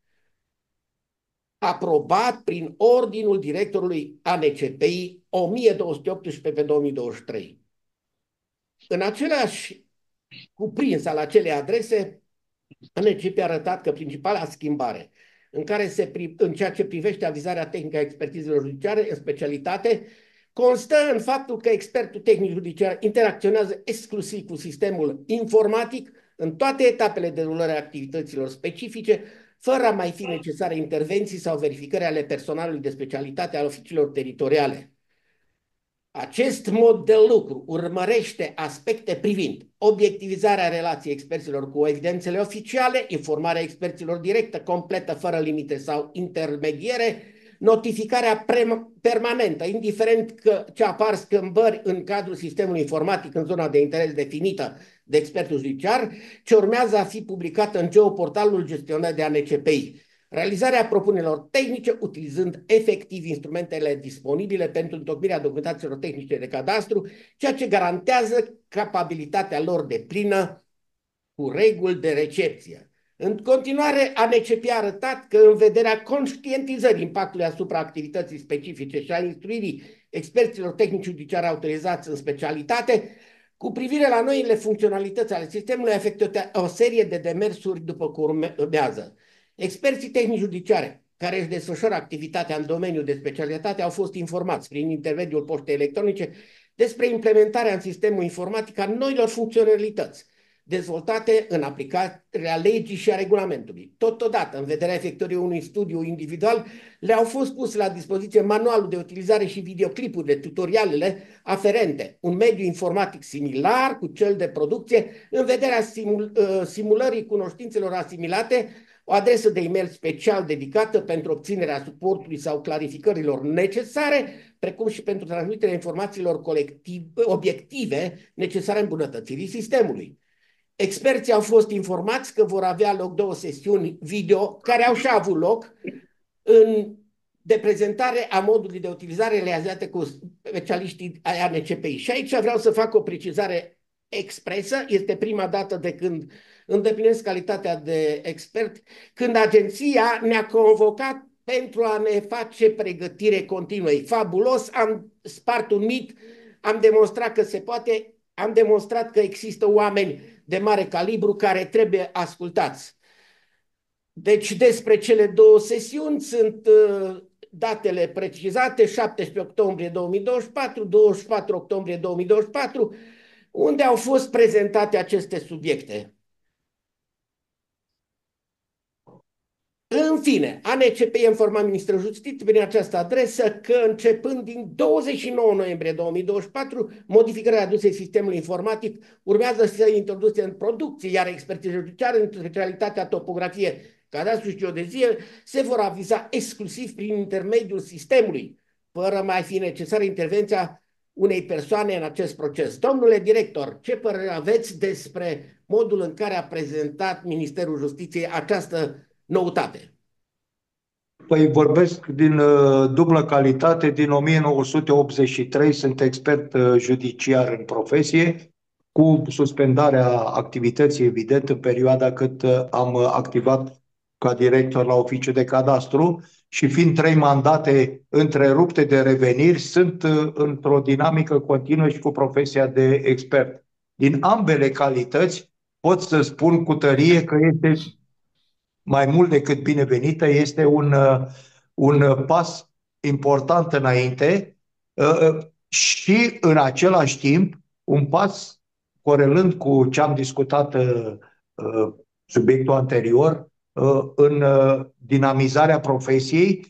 aprobat prin ordinul directorului A N C P I o mie două sute optsprezece pe două mii douăzeci și trei. În același cuprins al acelei adrese, A N C P I a arătat că principala schimbare în, care se, în ceea ce privește avizarea tehnică a expertizelor judiciare în specialitate constă în faptul că expertul tehnic judiciar interacționează exclusiv cu sistemul informatic în toate etapele de derulare a activităților specifice, fără a mai fi necesare intervenții sau verificări ale personalului de specialitate al oficiilor teritoriale. Acest mod de lucru urmărește aspecte privind obiectivizarea relației experților cu evidențele oficiale, informarea experților directă, completă, fără limite sau intermediere, notificarea permanentă, indiferent că ce apar schimbări în cadrul sistemului informatic în zona de interes definită de expertul judiciar, ce urmează a fi publicată în geoportalul gestionat de A N C P I. Realizarea propunerilor tehnice utilizând efectiv instrumentele disponibile pentru întocmirea documentațiilor tehnice de cadastru, ceea ce garantează capabilitatea lor deplină cu reguli de recepție. În continuare, A N C P I a arătat că în vederea conștientizării impactului asupra activității specifice și a instruirii experților tehnici judiciari autorizați în specialitate, cu privire la noile funcționalități ale sistemului, a efectuat o serie de demersuri după cum urmează. Experții tehnici judiciare care își desfășoară activitatea în domeniul de specialitate au fost informați prin intermediul poștei electronice despre implementarea în sistemul informatic a noilor funcționalități dezvoltate în aplicarea legii și a regulamentului. Totodată, în vederea efectuării unui studiu individual, le-au fost puse la dispoziție manualul de utilizare și videoclipurile, tutorialele aferente, un mediu informatic similar cu cel de producție, în vederea simul simulării cunoștințelor asimilate, o adresă de e-mail special dedicată pentru obținerea suportului sau clarificărilor necesare, precum și pentru transmiterea informațiilor colective, obiective necesare îmbunătățirii sistemului. Experții au fost informați că vor avea loc două sesiuni video, care au și avut loc, în, de prezentare a modului de utilizare realizate cu specialiștii ai A N C P I. Și aici vreau să fac o precizare expresă. Este prima dată de când îndeplinesc calitatea de expert, când agenția ne-a convocat pentru a ne face pregătire continuă. E fabulos, am spart un mit, am demonstrat că se poate, am demonstrat că există oameni de mare calibru care trebuie ascultați. Deci despre cele două sesiuni sunt uh, datele precizate: șaptesprezece octombrie două mii douăzeci și patru, douăzeci și patru octombrie două mii douăzeci și patru, unde au fost prezentate aceste subiecte. În fine, A N C P I a informat Ministerul Justiției prin această adresă că începând din douăzeci și nouă noiembrie două mii douăzeci și patru, modificările aduse sistemului informatic urmează să fie introduse în producție, iar experții judiciare în specialitatea topografie, cadastru și geodezie se vor aviza exclusiv prin intermediul sistemului, fără mai fi necesară intervenția unei persoane în acest proces. Domnule director, ce părere aveți despre modul în care a prezentat Ministerul Justiției această noutate? Păi vorbesc din uh, dublă calitate, din o mie nouă sute optzeci și trei sunt expert uh, judiciar în profesie, cu suspendarea activității, evident, în perioada cât uh, am uh, activat ca director la oficiul de cadastru și fiind trei mandate întrerupte de reveniri, sunt uh, într-o dinamică continuă și cu profesia de expert. Din ambele calități pot să spun cu tărie că este mai mult decât binevenită, este un, un pas important înainte și în același timp un pas corelând cu ce am discutat subiectul anterior în dinamizarea profesiei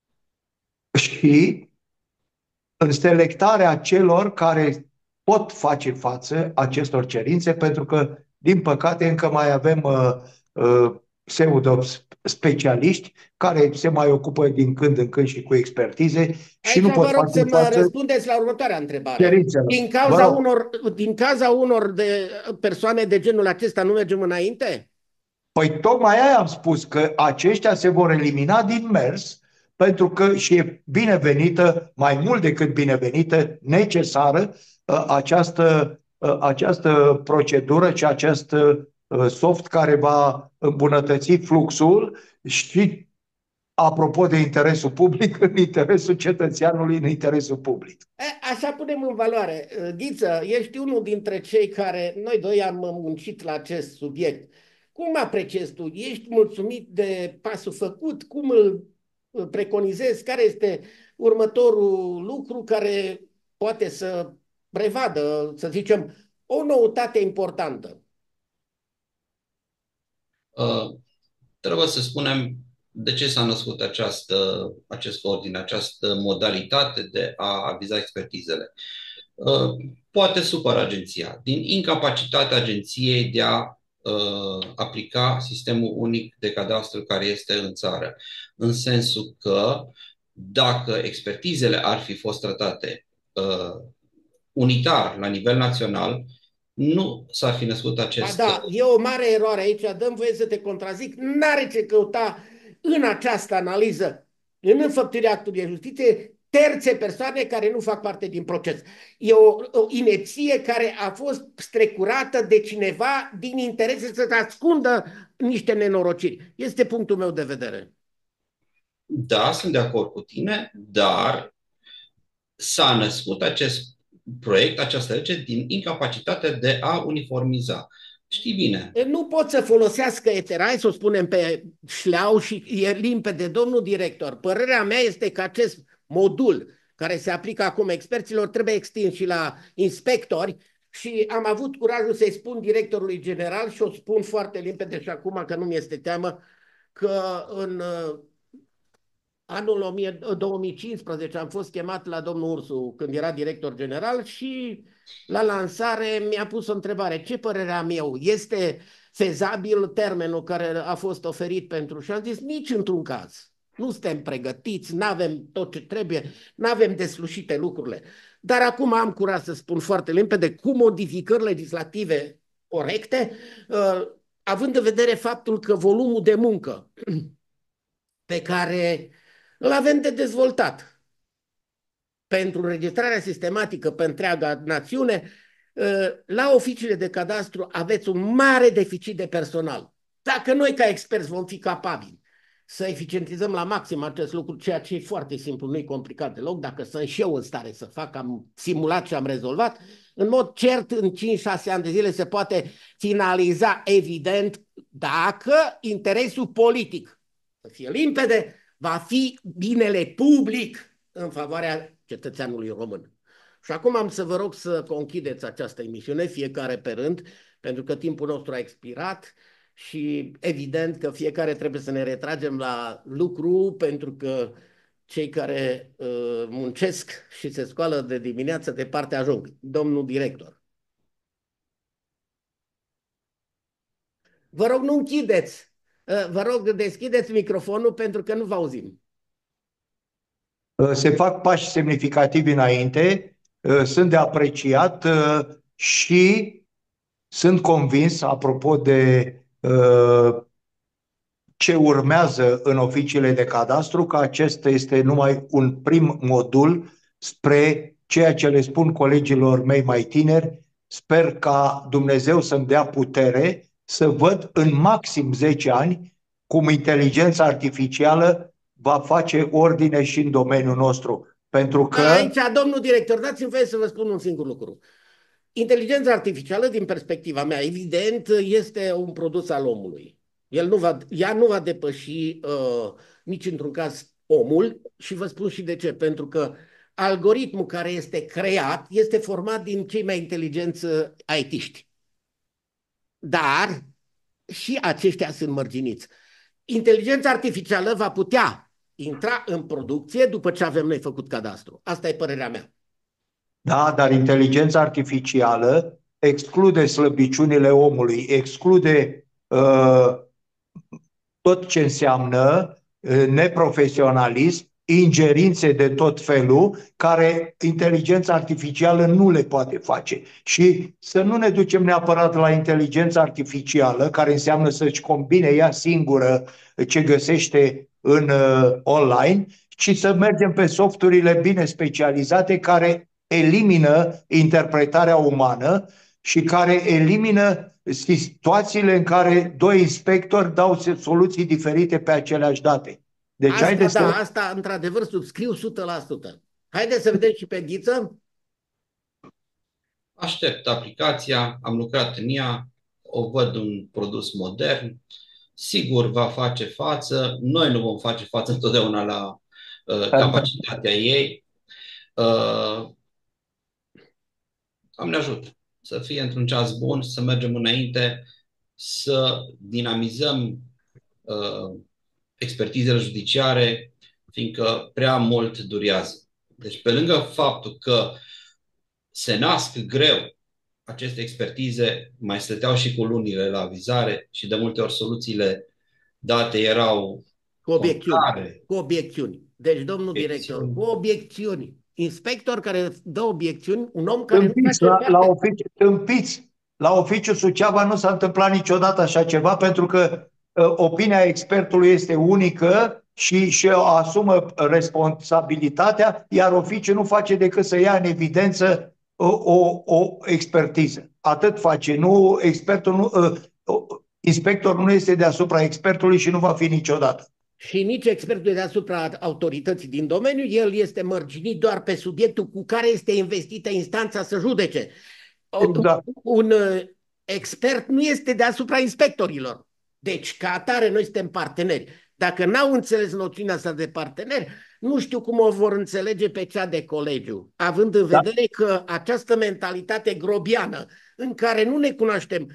și în selectarea celor care pot face față acestor cerințe, pentru că, din păcate, încă mai avem uh, uh, pseudo-specialiști care se mai ocupă din când în când și cu expertize și Aici nu pot vă rog face să mă față răspundeți la următoarea întrebare. cerințelor. Din Vă cauza rog. unor, din cauza unor de persoane de genul acesta nu mergem înainte? Păi tocmai aia am spus, că aceștia se vor elimina din mers, pentru că și e binevenită, mai mult decât binevenită, necesară uh, această, uh, această procedură și acest uh, soft care va îmbunătăți fluxul și, apropo de interesul public, în interesul cetățeanului, în interesul public. E, așa punem în valoare. Ghiță, ești unul dintre cei care, noi doi am muncit la acest subiect. Cum apreciezi tu? Ești mulțumit de pasul făcut? Cum îl preconizezi? Care este următorul lucru care poate să prevadă, să zicem, o noutate importantă? Uh, trebuie să spunem de ce s-a născut această, acest ordine, această modalitate de a aviza expertizele. Uh, poate supăra agenția, din incapacitatea agenției de a uh, aplica sistemul unic de cadastru care este în țară. În sensul că dacă expertizele ar fi fost tratate uh, unitar la nivel național, nu s-ar fi născut acest... Ba da, e o mare eroare aici, dăm voie să te contrazic, n-are ce căuta în această analiză, în înfăptuirea actului de justiție, terțe persoane care nu fac parte din proces. E o, o inepție care a fost strecurată de cineva din interese să ascundă niște nenorociri. Este punctul meu de vedere. Da, sunt de acord cu tine, dar s-a născut acest proiect, această lege, din incapacitatea de a uniformiza. Știi bine. Nu pot să folosească eterai, să o spunem pe șleau, și e limpede, domnul director. Părerea mea este că acest modul care se aplică acum experților trebuie extins și la inspectori Și am avut curajul să-i spun directorului general și o spun foarte limpede și acum că nu mi este teamă că în uh, anul două mii cincisprezece am fost chemat la domnul Ursu când era director general și la lansare mi-a pus o întrebare. Ce părere am eu? Este fezabil termenul care a fost oferit pentru... Și am zis nici într-un caz. Nu suntem pregătiți, nu avem tot ce trebuie, nu avem deslușite lucrurile. Dar acum am curaj să spun foarte limpede, cu modificări legislative corecte, uh, având în vedere faptul că volumul de muncă pe care îl avem de dezvoltat pentru înregistrarea sistematică pe întreaga națiune, la oficiile de cadastru aveți un mare deficit de personal. Dacă noi ca experți vom fi capabili să eficientizăm la maxim acest lucru, ceea ce e foarte simplu, nu e complicat deloc, dacă sunt și eu în stare să fac, am simulat și am rezolvat, în mod cert în cinci șase ani de zile se poate finaliza evident dacă interesul politic, să fie limpede, va fi binele public în favoarea cetățeanului român. Și acum am să vă rog să conchideți această emisiune, fiecare pe rând, pentru că timpul nostru a expirat și evident că fiecare trebuie să ne retragem la lucru, pentru că cei care uh, muncesc și se scoală de dimineață departe ajung. Domnul director. Vă rog, nu închideți. Uh, vă rog, deschideți microfonul pentru că nu vă auzim. Se fac pași semnificativi înainte, sunt de apreciat și sunt convins, apropo de ce urmează în oficiile de cadastru, că acesta este numai un prim modul spre ceea ce le spun colegilor mei mai tineri. Sper ca Dumnezeu să-mi dea putere să văd în maxim zece ani cum inteligența artificială va face ordine și în domeniul nostru. Pentru că... Aici, domnul director, dați-mi voie să vă spun un singur lucru. Inteligența artificială, din perspectiva mea, evident, este un produs al omului. El nu va, ea nu va depăși uh, nici într-un caz omul și vă spun și de ce. Pentru că algoritmul care este creat este format din cei mai inteligenți I T-ști. Dar și aceștia sunt mărginiți. Inteligența artificială va putea intra în producție după ce avem noi făcut cadastru. Asta e părerea mea. Da, dar inteligența artificială exclude slăbiciunile omului, exclude uh, tot ce înseamnă uh, neprofesionalism, ingerințe de tot felul, care inteligența artificială nu le poate face. Și să nu ne ducem neapărat la inteligența artificială, care înseamnă să-și combine ea singură ce găsește în uh, online, ci să mergem pe softurile bine specializate care elimină interpretarea umană și care elimină situațiile în care doi inspectori dau soluții diferite pe aceleași date. Deci, asta, haideți da, să... asta într-adevăr subscriu o sută la sută. Haideți să vedem și pe Ghiță. Aștept aplicația, am lucrat în ea, o văd un produs modern, sigur va face față, noi nu vom face față întotdeauna la uh, capacitatea ei. Uh, Doamne ajută să fie într-un ceas bun, să mergem înainte, să dinamizăm uh, expertizele judiciare, fiindcă prea mult durează. Deci, pe lângă faptul că se nasc greu aceste expertize, mai stăteau și cu lunile la avizare și de multe ori soluțiile date erau cu obiecțiuni. Cu obiecțiuni. Deci, domnul obiecțiuni. director, cu obiecțiuni. Inspector care dă obiecțiuni, un om care Tâmpiți, nu la, face la, oficiu, tâmpiți. La oficiul Suceava nu s-a întâmplat niciodată așa ceva, pentru că uh, opinia expertului este unică și, și asumă responsabilitatea, iar oficiul nu face decât să ia în evidență o, o, o expertiză. Atât face. Nu, expertul nu, uh, inspectorul nu este deasupra expertului și nu va fi niciodată. Și nici expertul deasupra autorității din domeniu, el este mărginit doar pe subiectul cu care este investită instanța să judece. Da. Un expert nu este deasupra inspectorilor. Deci, ca atare, noi suntem parteneri. Dacă n-au înțeles noțiunea asta de partener, nu știu cum o vor înțelege pe cea de colegiu, având în Da. vedere că această mentalitate grobiană în care nu ne cunoaștem,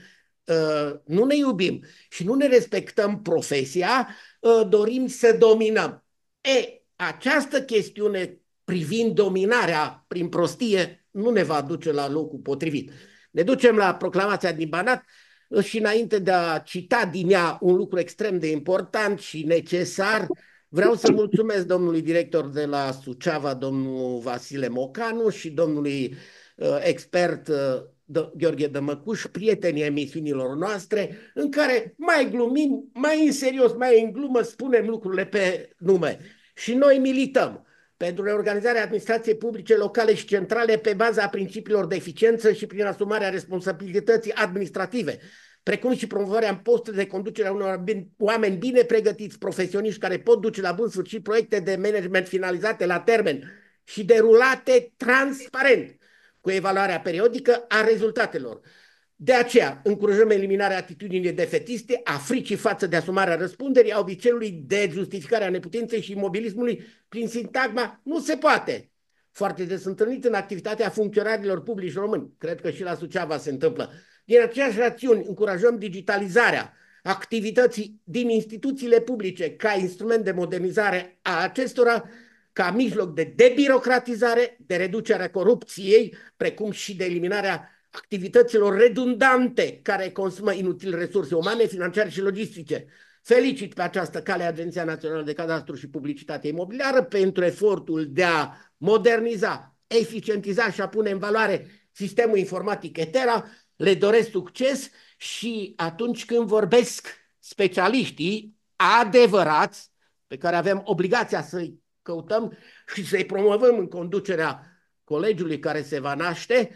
nu ne iubim și nu ne respectăm profesia, dorim să dominăm. E, această chestiune privind dominarea prin prostie nu ne va duce la locul potrivit. Ne ducem la proclamația din Banat și înainte de a cita din ea un lucru extrem de important și necesar, vreau să mulțumesc domnului director de la Suceava, domnul Vasile Mocanu, și domnului uh, expert uh, Gheorghe Dămăcuș, prietenii emisiunilor noastre, în care mai glumim, mai în serios, mai în glumă, spunem lucrurile pe nume. Și noi milităm pentru reorganizarea administrației publice locale și centrale pe baza principiilor de eficiență și prin asumarea responsabilității administrative, precum și promovarea în posturi de conducere a unor oameni bine pregătiți, profesioniști care pot duce la bun sfârșit proiecte de management finalizate la termen și derulate transparent, cu evaluarea periodică a rezultatelor. De aceea, încurajăm eliminarea atitudinii defetiste, a fricii față de asumarea răspunderii, a obiceiului de justificare a neputinței și imobilismului prin sintagma "nu se poate", foarte des întâlnit în activitatea funcționarilor publici români. Cred că și la Suceava se întâmplă. Din aceeași rațiuni, încurajăm digitalizarea activității din instituțiile publice ca instrument de modernizare a acestora, ca mijloc de debirocratizare, de reducerea corupției, precum și de eliminarea activităților redundante care consumă inutil resurse umane, financiare și logistice. Felicit pe această cale Agenția Națională de Cadastru și Publicitate Imobiliară pentru efortul de a moderniza, eficientiza și a pune în valoare sistemul informatic Etera. Le doresc succes și atunci când vorbesc specialiștii adevărați, pe care avem obligația să-i căutăm și să-i promovăm în conducerea colegiului care se va naște,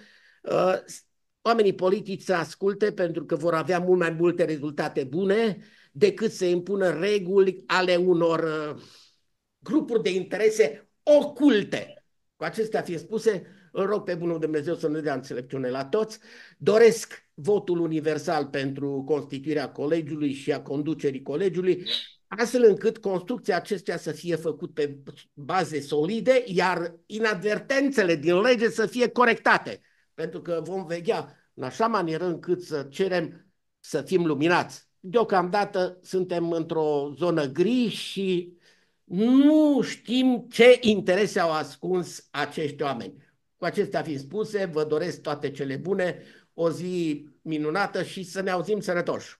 oamenii politici să asculte, pentru că vor avea mult mai multe rezultate bune decât să impună reguli ale unor grupuri de interese oculte. Cu acestea fiind spuse, îl rog pe bunul Dumnezeu să ne dea înțelepciune la toți. Doresc votul universal pentru constituirea colegiului și a conducerii colegiului, astfel încât construcția acestea să fie făcut pe baze solide, iar inadvertențele din lege să fie corectate, pentru că vom veghea în așa manieră încât să cerem să fim luminați. Deocamdată suntem într-o zonă gri și nu știm ce interese au ascuns acești oameni. Cu acestea fiind spuse, vă doresc toate cele bune, o zi minunată și să ne auzim sănătoși!